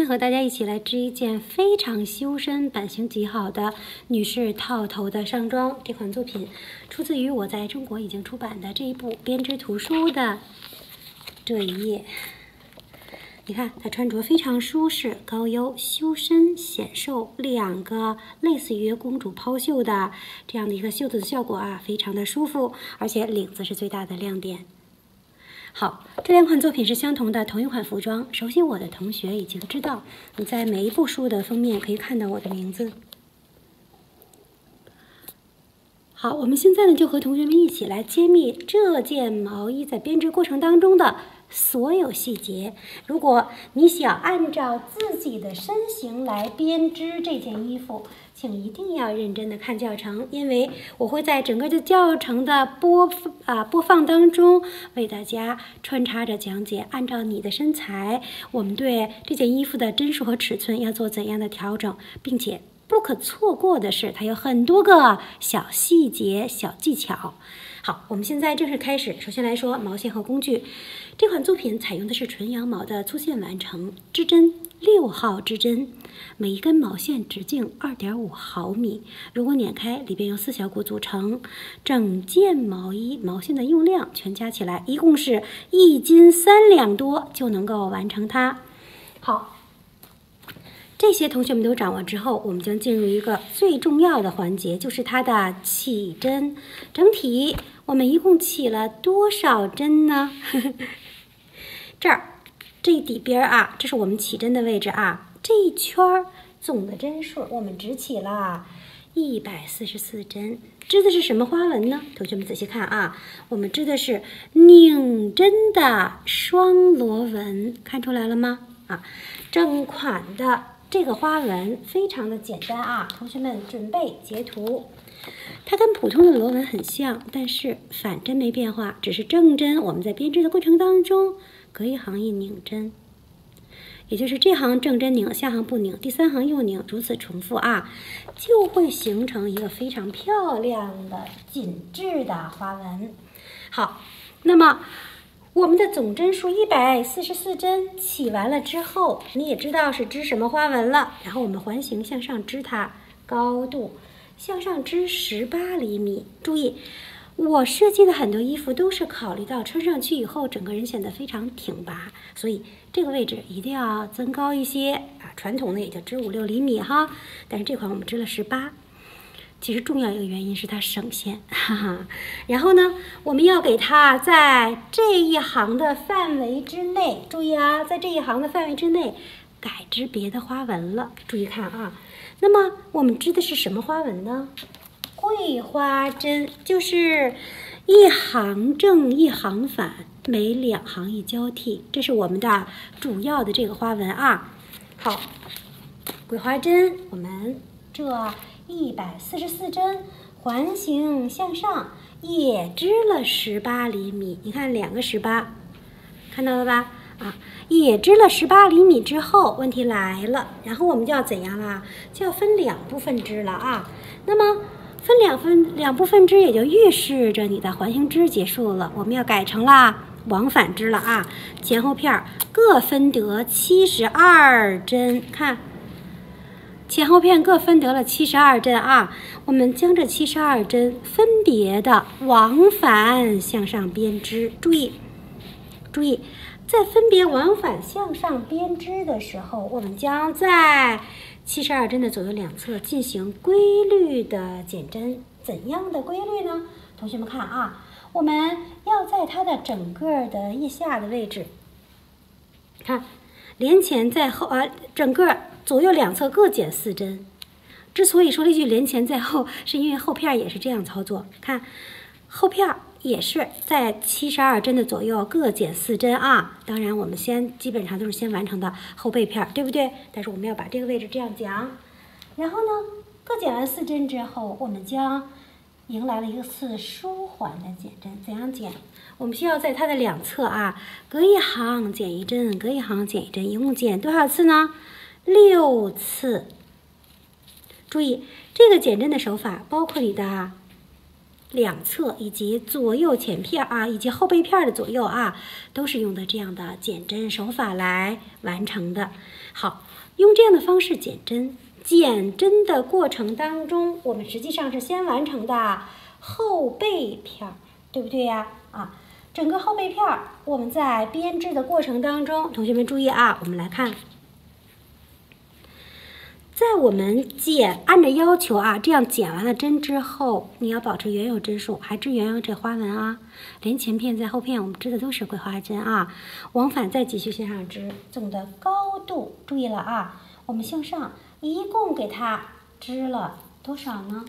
天和大家一起来织一件非常修身、版型极好的女士套头的上装。这款作品出自于我在中国已经出版的这一部编织图书的这一页。你看，它穿着非常舒适、高腰、修身显瘦，两个类似于公主抛袖的这样的一个袖子的效果啊，非常的舒服，而且领子是最大的亮点。好，这两款作品是相同的同一款服装。熟悉我的同学已经知道，你在每一部书的封面可以看到我的名字。好，我们现在呢就和同学们一起来揭秘这件毛衣在编织过程当中的所有细节。如果你想按照自己的身形来编织这件衣服，请一定要认真的看教程，因为我会在整个的教程的播放当中为大家穿插着讲解，按照你的身材，我们对这件衣服的针数和尺寸要做怎样的调整，并且不可错过的是，它有很多个小细节、小技巧。好，我们现在正式开始。首先来说毛线和工具。这款作品采用的是纯羊毛的粗线完成，织针6号织针，每一根毛线直径2.5毫米。如果碾开，里边由4小股组成。整件毛衣毛线的用量全加起来，一共是1斤3两多就能够完成它。好。这些同学们都掌握之后，我们将进入一个最重要的环节，就是它的起针。整体我们一共起了多少针呢？这儿这底边啊，这是我们起针的位置啊。这一圈总的针数我们只起了144针。织的是什么花纹呢？同学们仔细看啊，我们织的是拧针的双螺纹，看出来了吗？啊，整款的这个花纹非常的简单啊，同学们准备截图。它跟普通的螺纹很像，但是反针没变化，只是正针我们在编织的过程当中隔一行一拧针，也就是这行正针拧，下行不拧，第3行又拧，如此重复啊，就会形成一个非常漂亮的紧致的花纹。好，那么我们的总针数144针起完了之后，你也知道是织什么花纹了。然后我们环形向上织它，高度向上织18厘米。注意，我设计的很多衣服都是考虑到穿上去以后整个人显得非常挺拔，所以这个位置一定要增高一些啊。传统的也就织5、6厘米哈，但是这款我们织了18。其实重要一个原因是它省线，哈哈。然后呢，我们要给它在这一行的范围之内，注意啊，在这一行的范围之内改织别的花纹了。注意看啊，那么我们织的是什么花纹呢？桂花针，就是一行正一行反，每2行一交替，这是我们的主要的这个花纹啊。好，桂花针，我们这144针环形向上也织了18厘米，你看2个18，看到了吧？啊，也织了18厘米之后，问题来了，然后我们就要怎样啦？就要分2部分织了啊。那么分两部分织，也就预示着你的环形织结束了，我们要改成了往返织了啊。前后片各分得72针，看。前后片各分得了72针啊，我们将这72针分别的往返向上编织。注意，在分别往返向上编织的时候，我们将在72针的左右两侧进行规律的减针。怎样的规律呢？同学们看啊，我们要在它的整个的腋下的位置，看连前在后啊，整个左右两侧各减4针。之所以说了一句连前在后，是因为后片也是这样操作。看，后片也是在72针的左右各减4针啊。当然，我们基本上都是先完成的后背片，对不对？但是我们要把这个位置这样讲。然后呢，各减完4针之后，我们将迎来了一次舒缓的减针。怎样减？我们需要在它的两侧啊，隔一行减1针，隔一行减1针，一共减多少次呢？6次。注意，这个减针的手法包括你的两侧以及左右前片啊，以及后背片的左右啊，都是用的这样的减针手法来完成的。好， 用这样的方式剪针。剪针的过程当中，我们实际上是先完成的后背片，对不对呀？整个后背片我们在编织的过程当中，同学们注意啊，我们来看，在我们按照要求这样剪完了针之后，你要保持原有针数，还织原有这花纹啊。连前片在后片我们织的都是桂花针啊，往返再继续向上织。总的高度注意了啊，我们向上一共给它织了多少呢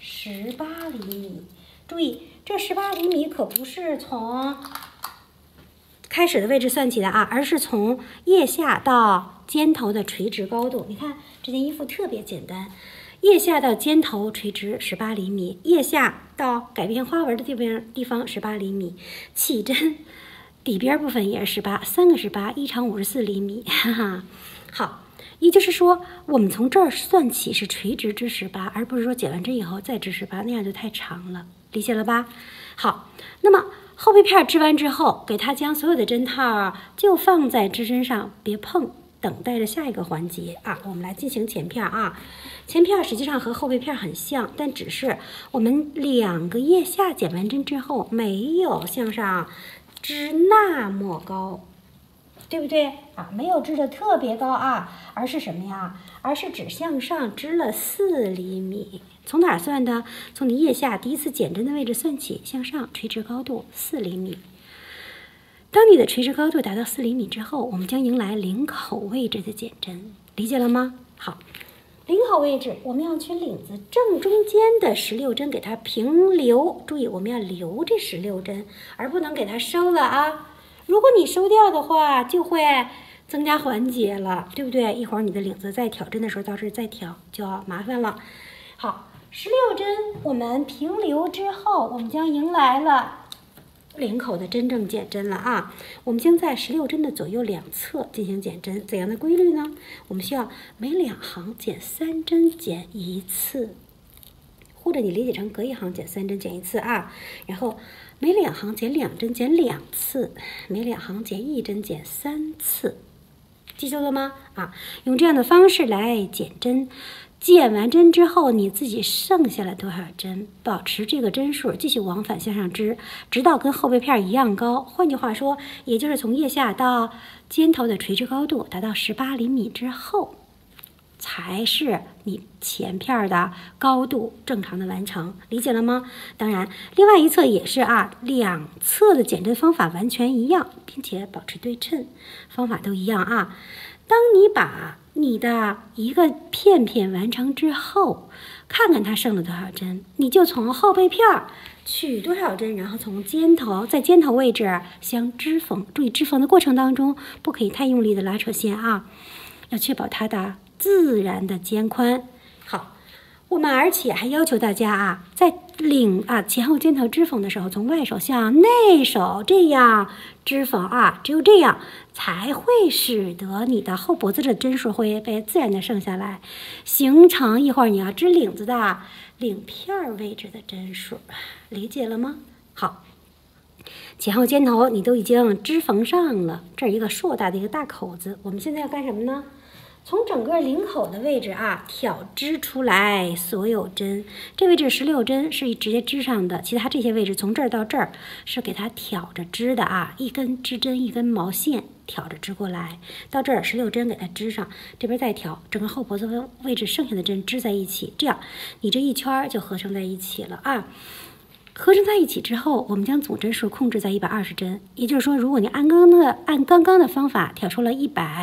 ？18厘米。注意，这18厘米可不是从开始的位置算起的而是从腋下到肩头的垂直高度。你看这件衣服特别简单，腋下到肩头垂直18厘米，腋下到改变花纹的地方18厘米，起针底边部分也是18，3个18，一长54厘米，哈哈。好，也就是说，我们从这儿算起是垂直织18，而不是说剪完针以后再织18，那样就太长了，理解了吧？好，那么后背片织完之后，给它将所有的针套就放在织针上，别碰，等待着下一个环节我们来进行前片前片实际上和后背片很像，但只是我们2个腋下剪完针之后，没有向上织那么高，对不对没有织的特别高而是什么呀？而是只向上织了4厘米。从哪儿算的？从你腋下第一次剪针的位置算起，向上垂直高度4厘米。当你的垂直高度达到4厘米之后，我们将迎来领口位置的剪针，理解了吗？好，领口位置我们要取领子正中间的16针，给它平留。注意，我们要留这16针，而不能给它收了如果你收掉的话，就会增加环节了，对不对？一会儿你的领子再挑针的时候，到这再挑就要麻烦了。好，16针我们平留之后，我们将迎来了领口的真正剪针了我们将在16针的左右两侧进行剪针。怎样的规律呢？我们需要每2行剪3针剪1次，或者你理解成隔1行剪3针剪1次然后每2行剪2针剪2次，每2行剪1针剪3次，记住了吗？用这样的方式来剪针。剪完针之后，你自己剩下了多少针，保持这个针数，继续往返向上织，直到跟后背片一样高。换句话说，也就是从腋下到肩头的垂直高度达到18厘米之后，才是你前片的高度正常的完成，理解了吗？当然，另外一侧也是两侧的剪针方法完全一样，并且保持对称，方法都一样当你把你的一个片片完成之后，看看它剩了多少针，你就从后背片取多少针，然后从在肩头位置相织缝。注意织缝的过程当中，不可以太用力的拉扯线要确保它的自然的肩宽。好，我们而且还要求大家在前后肩头织缝的时候，从外手向内手这样织缝只有这样才会使得你的后脖子的针数会被自然的剩下来，形成一会儿你要织领子的领片位置的针数，理解了吗？好，前后肩头你都已经织缝上了，这儿一个硕大的一个大口子，我们现在要干什么呢？从整个领口的位置挑织出来所有针，这位置16针是直接织上的，其他这些位置从这儿到这儿是给它挑着织的一根织针一根毛线挑着织过来，到这儿16针给它织上，这边再挑，整个后脖子位置剩下的针织在一起，这样你这一圈就合成在一起了合成在一起之后，我们将总针数控制在120针，也就是说，如果你按刚刚的方法挑出了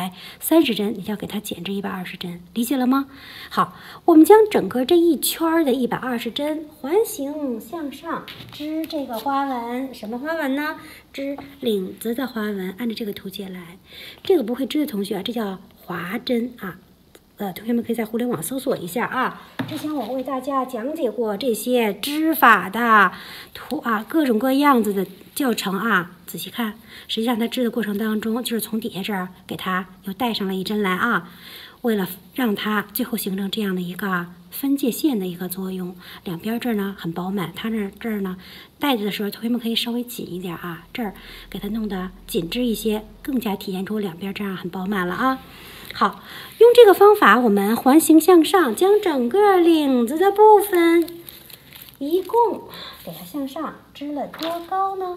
130针，你就要给它减至120针，理解了吗？好，我们将整个这一圈的120针环形向上织这个花纹，什么花纹呢？织领子的花纹，按照这个图解来。这个不会织的同学这叫划针同学们可以在互联网搜索一下之前我为大家讲解过这些织法的图各种各样子的教程仔细看，实际上它织的过程当中，就是从底下这儿给它又带上了一针来为了让它最后形成这样的一个分界线的一个作用。两边这儿呢很饱满，它这儿呢戴着的时候，同学们可以稍微紧一点啊，这儿给它弄得紧致一些，更加体现出两边这样很饱满了啊。好，用这个方法，我们环形向上，将整个领子的部分一共给它向上织了多高呢？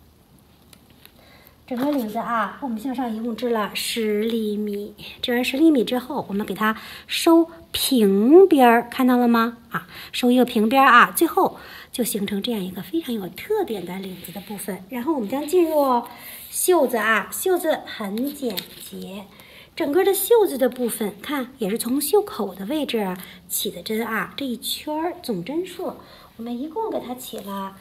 整个领子啊，我们向上一共织了10厘米。织完10厘米之后，我们给它收平边儿，看到了吗？啊，收一个平边儿啊，最后就形成这样一个非常有特点的领子的部分。然后我们将进入袖子啊，袖子很简洁，整个的袖子的部分，看也是从袖口的位置起的针啊，这一圈儿总针数，我们一共给它起了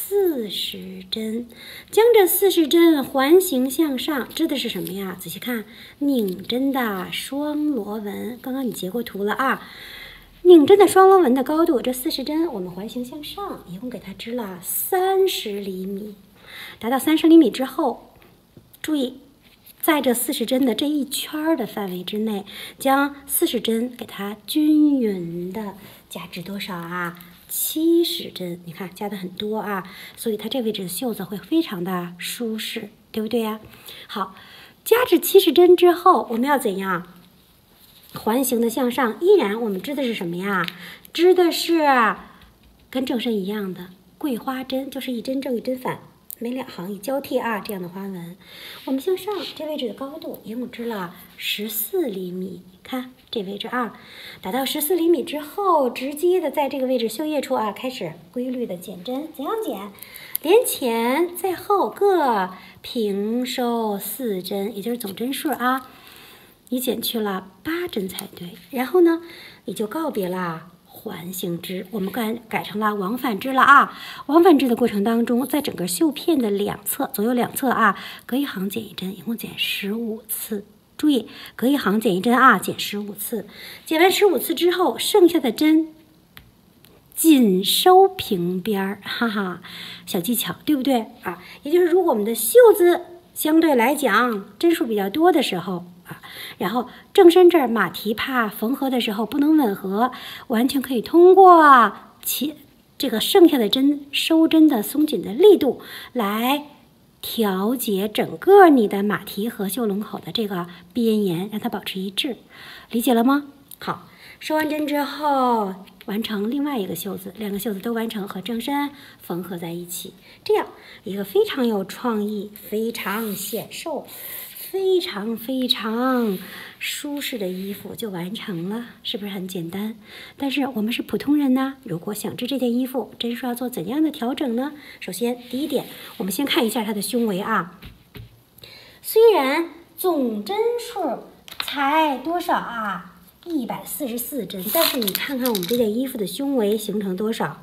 40针，将这40针环形向上，织的是什么呀？仔细看，拧针的双螺纹。刚刚你截过图了啊，拧针的双螺纹的高度，这40针我们环形向上，一共给它织了30厘米。达到30厘米之后，注意，在这40针的这一圈的范围之内，将40针给它均匀的加至多少啊？70针，你看加的很多啊，所以它这位置的袖子会非常的舒适，对不对呀？好，加至70针之后，我们要怎样？环形的向上，依然我们织的是什么呀？织的是跟正身一样的桂花针，就是一针正一针反，每2行一交替啊，这样的花纹。我们向上这位置的高度一共织了14厘米，看这位置啊，达到14厘米之后，直接的在这个位置绣叶处啊，开始规律的减针。怎样减？连前在后各平收4针，也就是总针数啊，你减去了8针才对。然后呢，你就告别了环形织，我们改成了往返织了啊。往返织的过程当中，在整个绣片的左右两侧啊，隔一行减1针，一共减15次。注意，隔一行减1针啊，减15次。减完15次之后，剩下的针紧收平边儿，哈哈，小技巧，对不对啊？也就是如果我们的袖子相对来讲针数比较多的时候啊，然后正身这儿马蹄怕缝合的时候不能吻合，完全可以通过这个剩下的针收针的松紧的力度来调节整个你的马蹄和袖笼口的这个边沿，让它保持一致，理解了吗？好，收完针之后，完成另外一个袖子，两个袖子都完成和正身缝合在一起，这样一个非常有创意、非常显瘦、非常舒适的衣服就完成了，是不是很简单？但是我们是普通人呢，如果想织这件衣服，针数要做怎样的调整呢？首先，第一点，我们先看一下它的胸围啊。虽然总针数才多少啊？144针，但是你看看我们这件衣服的胸围形成多少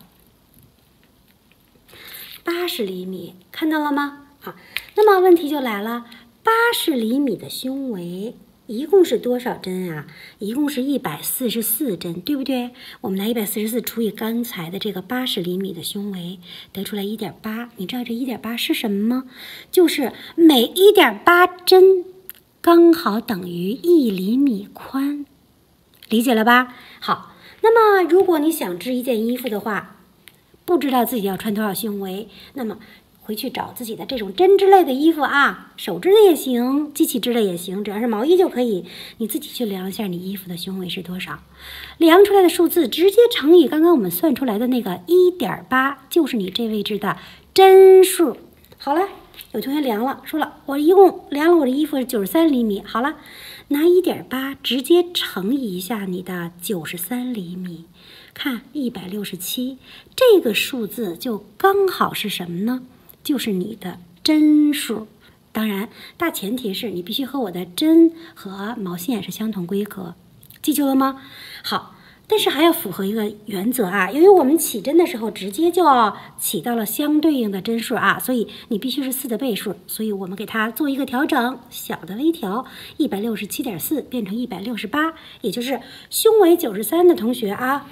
？80厘米，看到了吗？啊，那么问题就来了，80厘米的胸围一共是多少针啊？一共是144针，对不对？我们拿144除以刚才的这个80厘米的胸围，得出来1.8。你知道这1.8是什么吗？就是每1.8针刚好等于1厘米宽，理解了吧？好，那么如果你想织一件衣服的话，不知道自己要穿多少胸围，那么回去找自己的这种针织类的衣服啊，手织的也行，机器织的也行，只要是毛衣就可以。你自己去量一下你衣服的胸围是多少，量出来的数字直接乘以刚刚我们算出来的那个1.8，就是你这位置的针数。好了，有同学量了，说了我一共量了我的衣服是93厘米。好了，拿1.8直接乘以一下你的93厘米，看167，这个数字就刚好是什么呢？就是你的针数。当然，大前提是你必须和我的针和毛线是相同规格，记住了吗？好，但是还要符合一个原则啊，由于我们起针的时候直接就起到了相对应的针数啊，所以你必须是4的倍数，所以我们给它做一个调整，小的微调，167.4变成168，也就是胸围93的同学啊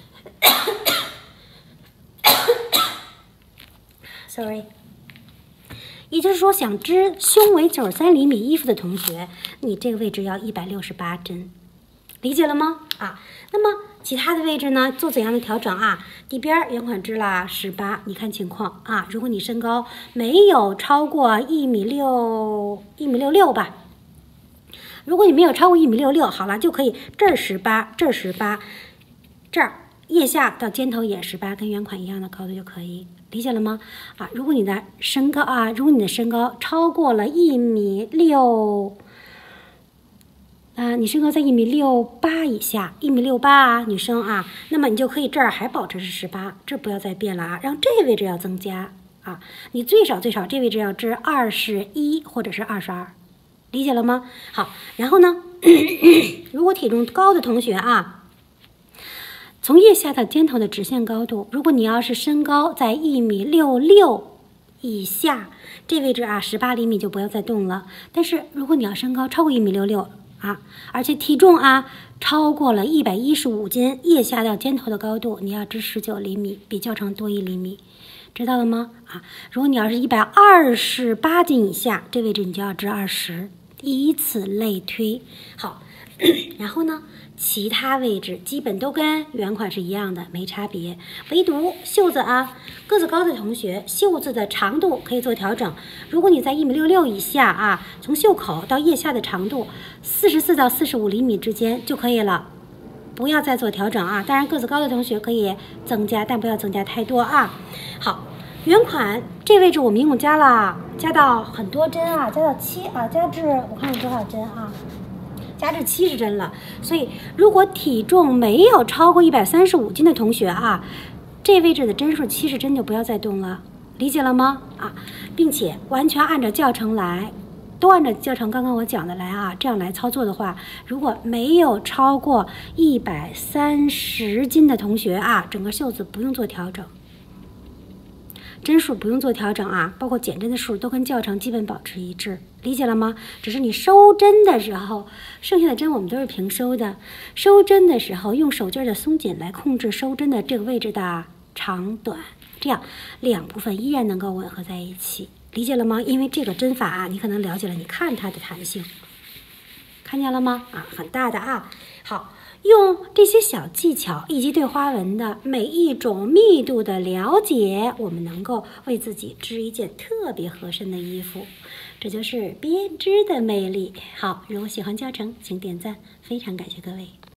，sorry。也就是说，想织胸围93厘米衣服的同学，你这个位置要168针，理解了吗？啊，那么其他的位置呢，做怎样的调整啊？底边原款织了18，你看情况啊。如果你身高没有超过1.66米吧，如果你没有超过1.66米，好了，就可以这儿18，这儿18，这儿腋下到肩头也18，跟原款一样的高度就可以，理解了吗？啊，如果你的身高超过了1.6米，你身高在1.68米以下，1.68米啊，女生啊，那么你就可以这儿还保持是18，这不要再变了啊，让这个位置要增加啊，你最少这位置要织21或者是22，理解了吗？好，然后呢，如果体重高的同学啊，从腋下到肩头的直线高度，如果你要是身高在1.66米以下，这位置啊18厘米就不要再动了。但是如果你要身高超过1.66米啊，而且体重啊超过了115斤，腋下到肩头的高度，你要织19厘米，比教程多1厘米，知道了吗？啊，如果你要是128斤以下，这位置你就要织20，以此类推。好，然后呢，其他位置基本都跟原款是一样的，没差别，唯独袖子啊，个子高的同学，袖子的长度可以做调整。如果你在1.66米以下啊，从袖口到腋下的长度44到45厘米之间就可以了，不要再做调整啊。当然，个子高的同学可以增加，但不要增加太多啊。好，原款这位置我们一共加到很多针啊，加到7啊，加至我看有多少针啊？加至70针了，所以如果体重没有超过135斤的同学啊，这位置的针数70针就不要再动了，理解了吗？啊，并且完全按照教程来，都按照教程刚刚我讲的来啊，这样来操作的话，如果没有超过130斤的同学啊，整个袖子不用做调整。针数不用做调整啊，包括减针的数都跟教程基本保持一致，理解了吗？只是你收针的时候，剩下的针我们都是平收的。收针的时候用手劲的松紧来控制收针的这个位置的长短，这样两部分依然能够吻合在一起，理解了吗？因为这个针法啊，你可能了解了，你看它的弹性，看见了吗？啊，很大的啊。好。用这些小技巧以及对花纹的每一种密度的了解，我们能够为自己织一件特别合身的衣服，这就是编织的魅力。好，如果喜欢教程，请点赞，非常感谢各位。